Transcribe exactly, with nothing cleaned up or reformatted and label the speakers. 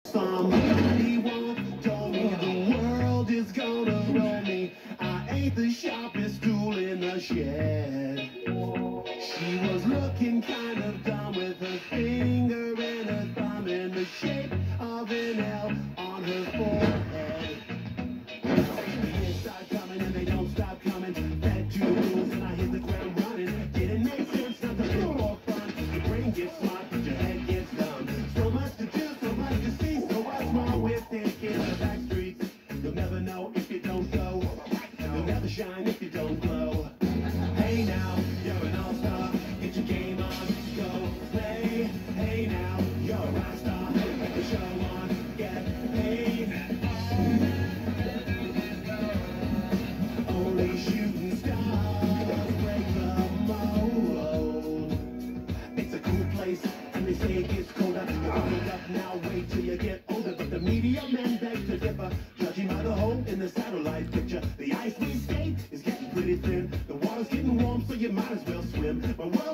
Speaker 1: Somebody once told me the world is gonna roll me. I ain't the sharpest tool in the shed. She was looking kind of dumb with her finger and her thumb in the shape of an L on her forehead. The hits start coming and they don't stop coming. Fed to the rules and I hit the ground running. Didn't make sense, not to live for fun. Your brain gets smart, but your head gets dumb. So much to do, so much to see. So what's wrong with thinking the back streets? You'll never know if you don't go. You'll never shine if you don't glow. Hey now, you're an all-star. Get your game on, go play. Hey now, you're a rock star. Get the show on, get paid. Only shooting stars break the mold. It's a cool place, and they say it gets colder. You're old up now, wait till you get older. But the media men beg to differ, judging by the hole in the satellite picture. The ice we skate is getting pretty thin. The water's getting warm, so you might as well swim. My world